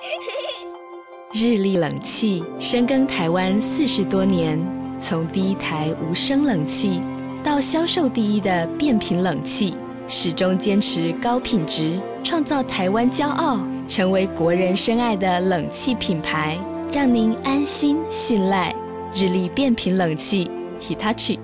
日立冷气深耕台湾40多年，从第一台无声冷气到销售第一的变频冷气，始终坚持高品质，创造台湾骄傲，成为国人深爱的冷气品牌，让您安心信赖。日立变频冷气 Hitachi。